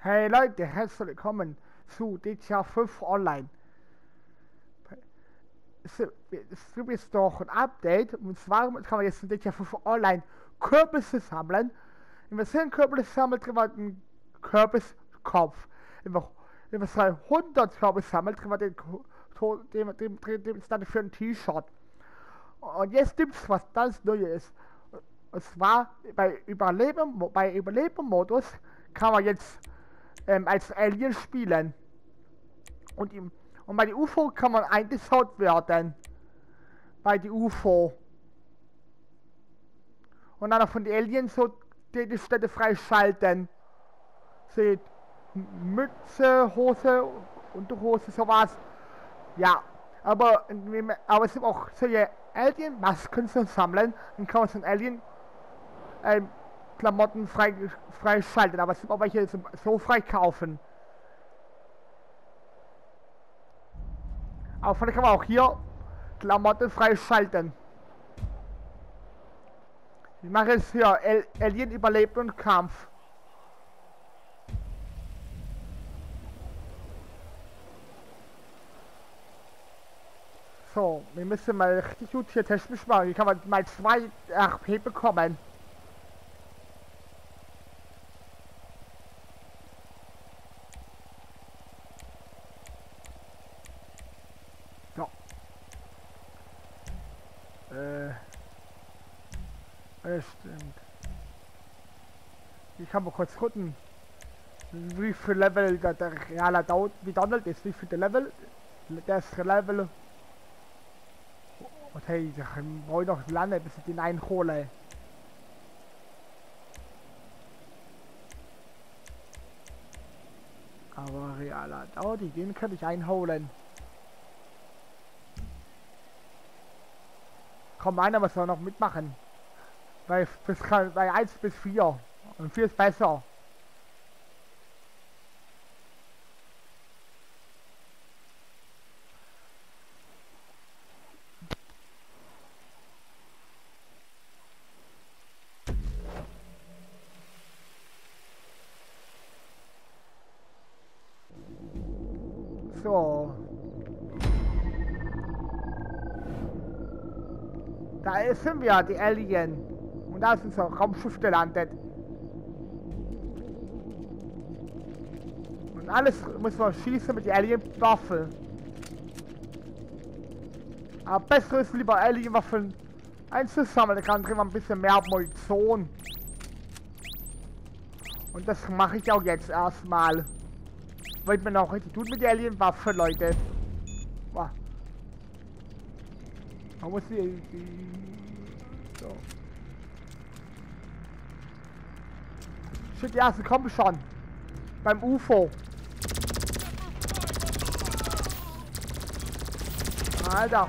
Hey Leute, herzlich willkommen zu GTA 5 Online. Es gibt jetzt doch ein Update, und zwar kann man jetzt in GTA 5 Online Kürbisse sammeln. Wenn man 10 Kürbisse sammelt, kriegt man einen Kürbiskopf. Wenn man 200 Kürbisse sammelt, kriegt man den dann für ein T-Shirt. Und jetzt gibt es was ganz Neues. Und zwar bei Überleben-Modus kann man jetzt als Alien spielen. Und bei der UFO kann man eingesaut werden. Bei der UFO. Und dann auch von den Aliens so die Städte freischalten. Seht, Mütze, Hose, Unterhose, sowas. Ja, aber es gibt auch solche Alien-Masken zu sammeln. Dann kann man so ein Alien Klamotten freischalten, aber es gibt auch welche so frei kaufen. Aber vielleicht kann man auch hier Klamotten freischalten. Ich mache jetzt hier Alien Überleben und Kampf. So, wir müssen mal richtig gut hier technisch machen. Hier kann man mal 2 HP bekommen. So. Stimmt. Ich kann mal kurz gucken, wie viel Level der realer Donald ist. Wie viel der Level? Das Level. Und hey, ich brauche noch lange, bis ich den einhole. Aber realer Audi, den kann ich einholen. Komm, einer muss noch mitmachen. Bei 1 bis 4. Und 4 ist besser. So. Da sind wir, die Alien. Und da ist unser Raumschiff gelandet. Und alles muss man schießen mit den Alien-Waffen. Aber besser ist lieber Alien-Waffen einzusammeln, dann kriegt man ein bisschen mehr Munition. Und das mache ich auch jetzt erstmal. Wollt man auch richtig tun mit der Alien-Waffe, Leute. Wow. Man muss die so. Shit, die ersten kommen schon. Beim UFO. Alter.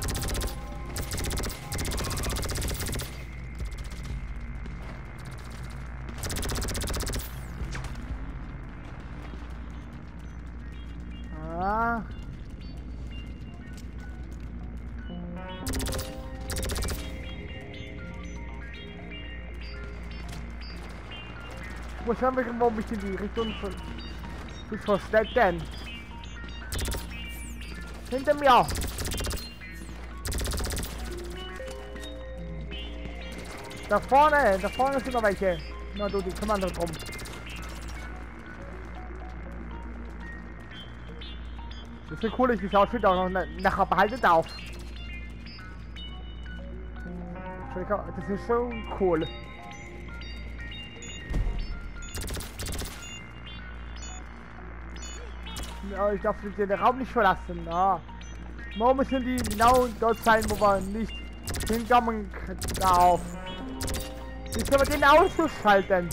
Ah. Ich muss schauen, warum ich in die Richtung verstecken. Hinter mir! Da vorne sind noch welche. Na du, die kümmern sich drum. Das ist cool, ich das Outfit auch noch nachher behalten darf. Das ist schon cool. Ja, ich darf den Raum nicht verlassen. Ja. Morgen müssen die genau dort sein, wo wir nicht hinkommen darf. Jetzt können wir den ausschalten.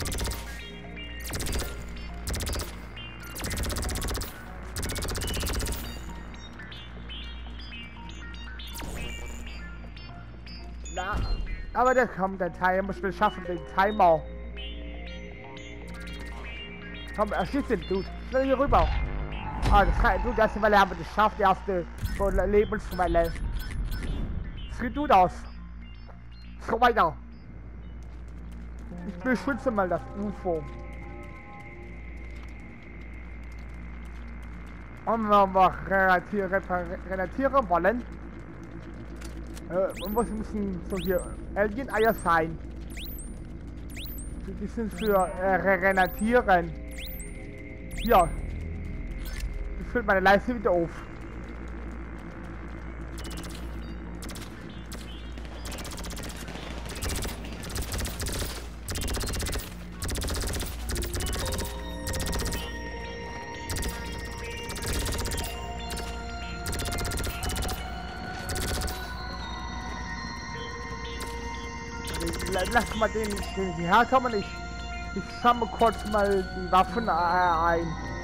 Na, aber das kommt der Timer, muss wir schaffen, den Timer. Komm, erschieß den Dude. Schnell hier rüber. Ah, die erste Welle haben wir geschafft, die erste Lebenswelle. Das sieht gut aus. So weiter. Ich beschütze mal das UFO. Und wenn wir relatieren wollen, müssen so hier Alien-Eier sein. Die sind für Renatieren. Hier. Ich fülle meine Leiste wieder auf. Lass mal den herkommen. Ich sammle kurz mal die Waffen ein.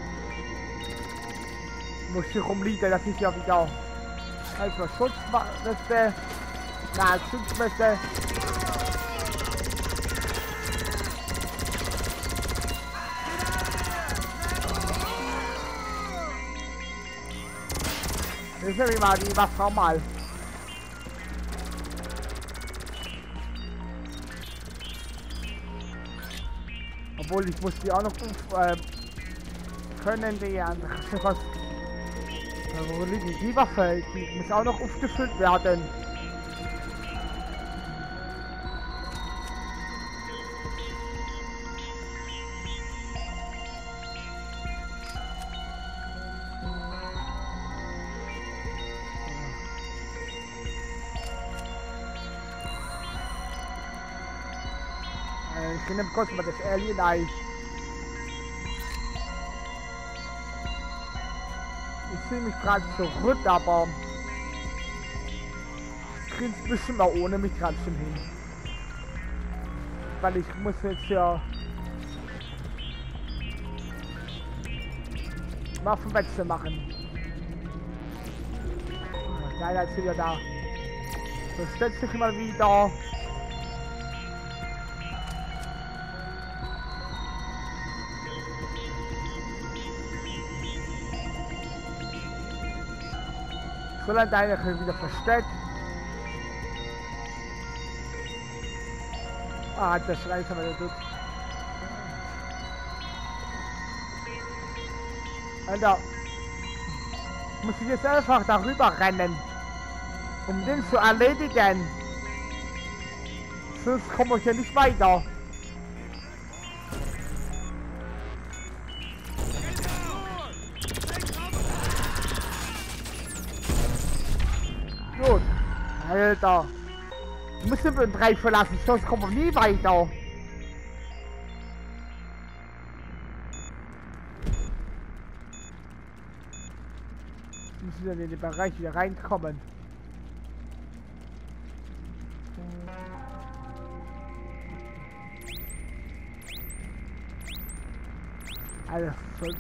Muss hier rumliegen, das ist ja wieder. Also Schutzweste. Na, Schutzweste. Das ist ja wie mal die Waffe mal. Obwohl, ich muss die auch noch können die andere was. Wo liegen die Waffe? Die muss auch noch aufgefüllt werden. Ich nehme kurz mal das Alien-Ei. Ich sehe mich gerade zurück, aber ich kriege es bestimmt mal ohne mich gerade schon hin. Weil ich muss jetzt ja Waffenwechsel machen. Leider ist wieder da. Das setzt sich mal wieder. Zolang deine wieder versteckt. Ah, der Schrei ist aber der Dutt. Alter. Muss ich jetzt einfach darüber rennen, um den zu erledigen. Sonst komme ich hier nicht weiter. Gut. Alter. Müssen wir den Bereich verlassen, sonst kommen wir nie weiter. Müssen wir in den Bereich wieder reinkommen. Alles sonst.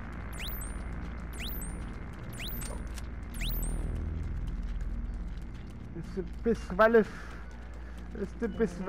Ist ein bisschen, weil es ist ein bisschen.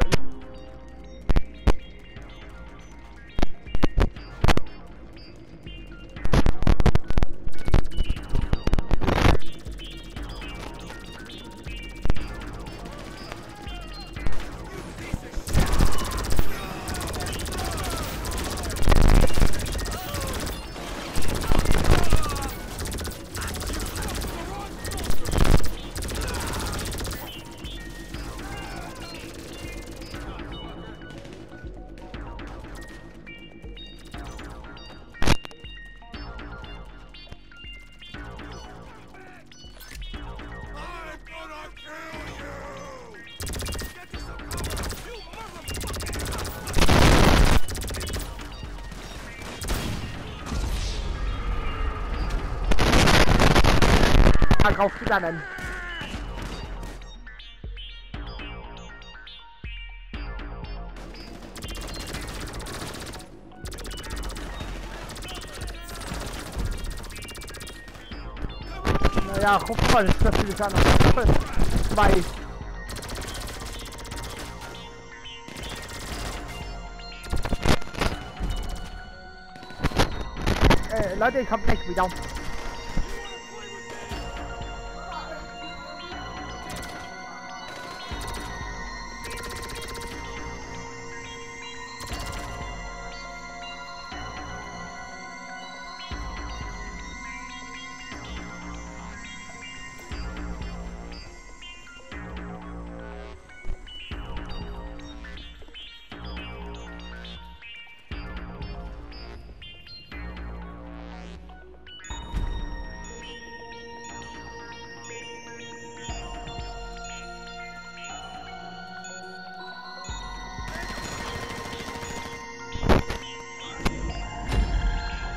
Draufgegangen. Naja, guck mal, das ist ja noch 2. Leute, ich komm gleich wieder.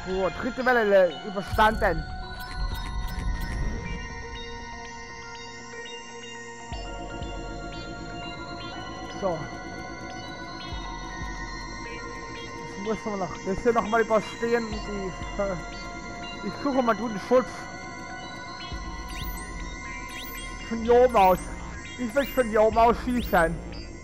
So, dritte Welle überstanden. So. Das muss man noch. Das hier nochmal überstehen. Ich suche mal guten Schutz. Von hier oben aus. Ich will von hier oben aus schießen.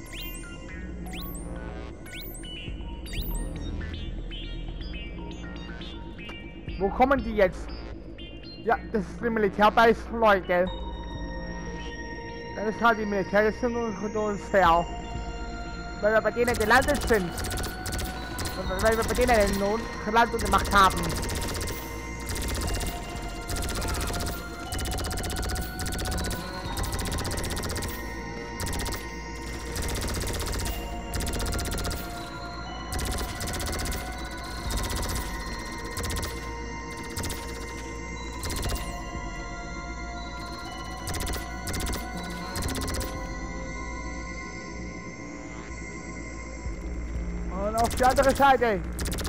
Wo kommen die jetzt? Ja, das ist die Militärbase, Leute. Das ist halt die Militär, das sind uns fair. Weil wir bei denen gelandet sind. Weil wir bei denen eine Landung gemacht haben. Und auf die andere Seite.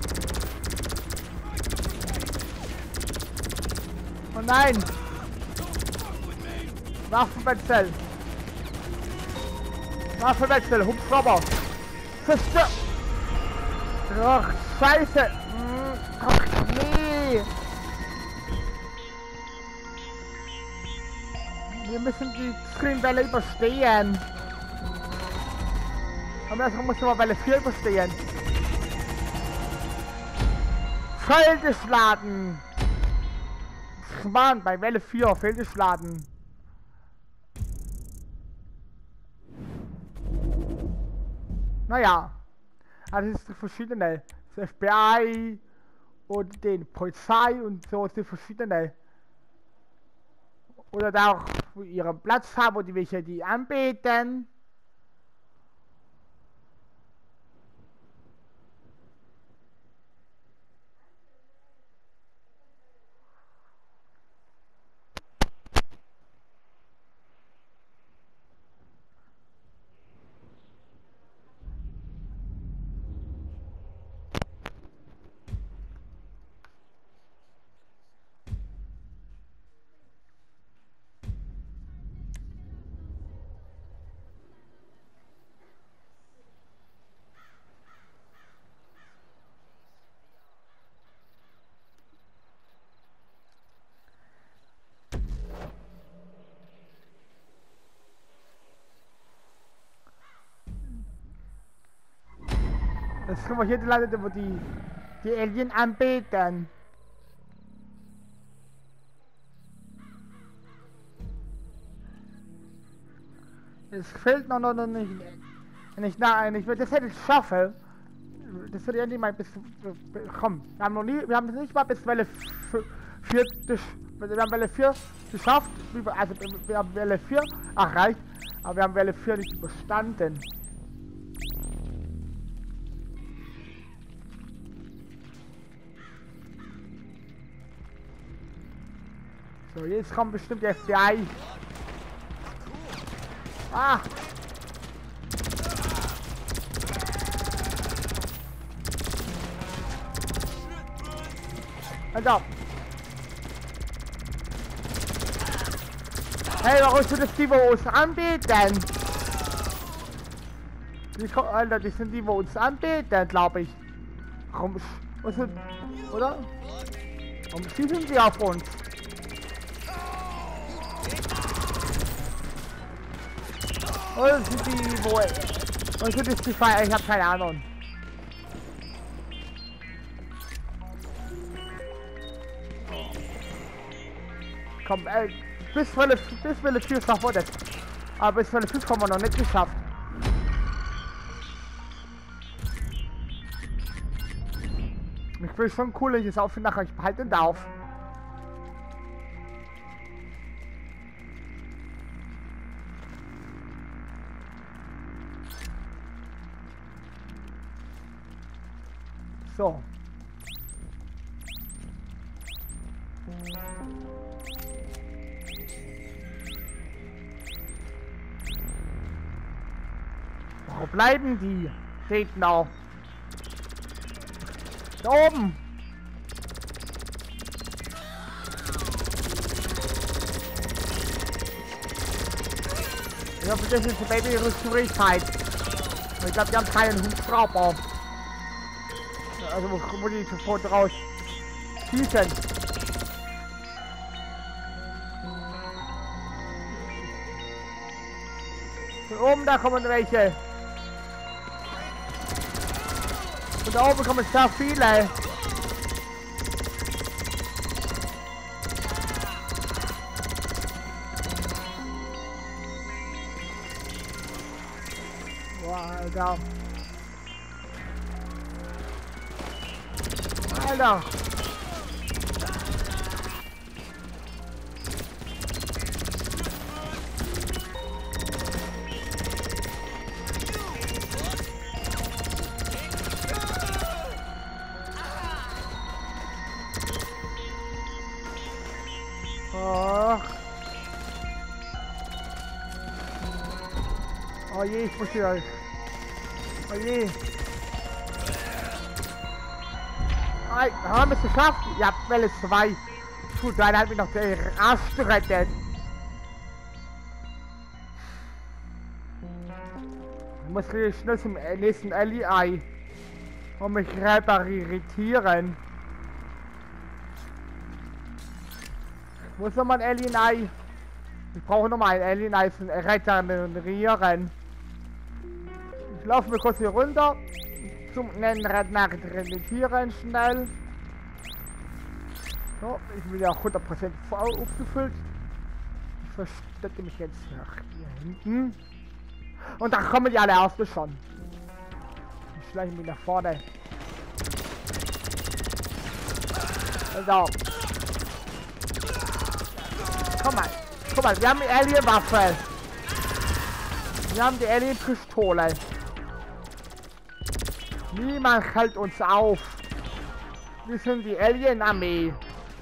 Oh nein! Waffenwechsel! Waffenwechsel, Hubschrauber! Zerstört! Ach, Scheiße! Ach, nee! Wir müssen die Screenwelle überstehen! Aber erstmal muss man Welle 4 überstehen. Fehlgeschlagen! Mann, bei Welle 4 fehlgeschlagen. Naja. Also es ist verschiedene. Das FBI und den Polizei und so sind verschiedene. Oder da auch ihren Platz haben, wo die welche die anbeten. Jetzt kommen wir hier die Leute, wo die Alien anbeten. Es fehlt noch nicht. Wenn ich das hätte ich schaffen. Das würde ich endlich mal bis. Komm, wir haben es nicht mal bis Welle 4. Wir haben Welle 4 geschafft. Also wir haben Welle 4 erreicht. Aber wir haben Welle 4 nicht überstanden. So, jetzt kommt bestimmt der FBI. Ah! Also. Hey, warum sind das die, wo uns anbeten? Alter, die sind die, wo uns anbeten, glaube ich. Warum, was sind, oder? Warum schießen die auf uns? Oder sind die, wo... Oder sind das die Feier? Ich hab keine Ahnung. Komm, bis Welle 4 schaffen wir das. Aber bis Welle 5 haben wir noch nicht geschafft. Ich will schon cool, ich es auf nachher. Ich behalte den da auf. So. Wo bleiben die Gegner? Da oben! Ja, für das ist die Baby-Rüstung-Zeit. Ich glaube, die haben keinen Hubschrauber. Also, wo die sofort raus schießen. Von oben, da kommen welche. Von da oben kommen sehr viele. Wow, Alter. Alter. Oh je, ich muss hier. Oh je. Haben wir es geschafft? Ja, Welle 2. Gut, leider hat mich noch der Arsch gerettet. Ich muss schnell zum nächsten Ellie und mich reparieren. Wo ist nochmal ein Alien-Ei? Ich brauche nochmal ein Alien-Ei zum Reparieren. Ich laufe mir kurz hier runter. Zum Reparieren schnell. So, ich bin ja auch 100% aufgefüllt. Ich verstecke mich jetzt hier hinten. Und da kommen die alle erste schon. Ich schleiche mich nach vorne. So. Guck mal, wir haben die Alien-Waffe. Wir haben die Alien-Pistole. Niemand hält uns auf. Wir sind die Alien-Armee.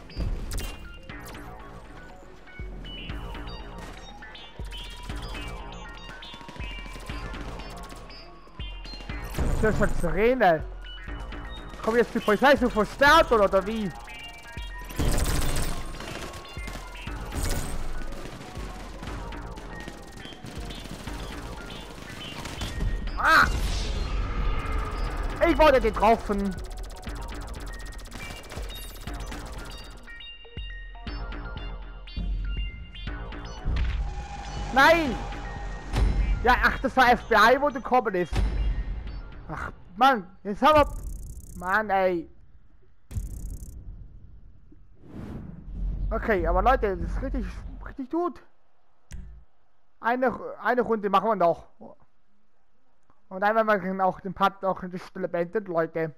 Das ist eine Sirene. Kommt jetzt die Polizei so verstärkt oder wie? Ah! Ich wurde getroffen. Nein! Ja, ach, das war FBI, wo gekommen ist. Ach, Mann, jetzt haben wir... Mann, ey. Okay, aber Leute, das ist richtig gut. Eine Runde machen wir noch. Und dann werden wir auch den Part auch an der Stelle beendet, Leute.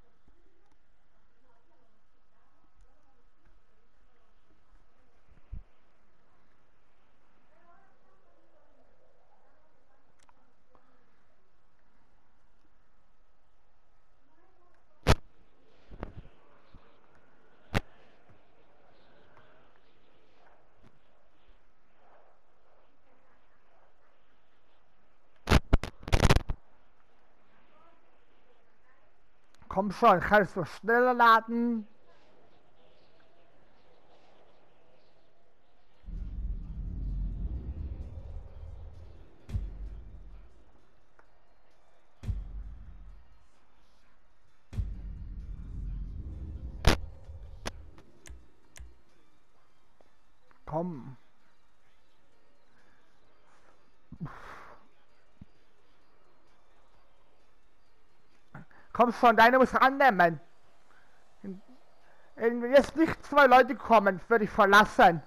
Komm schon, kannst du schneller laden? Komm. Komm schon, deine muss annehmen. Wenn jetzt nicht 2 Leute kommen, würde ich verlassen.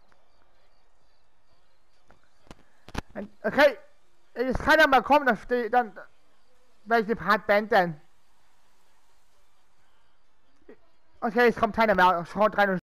Okay, jetzt kann er mal kommen, dann werde ich den Part beenden. Okay, es kommt keiner mehr. Schaut rein und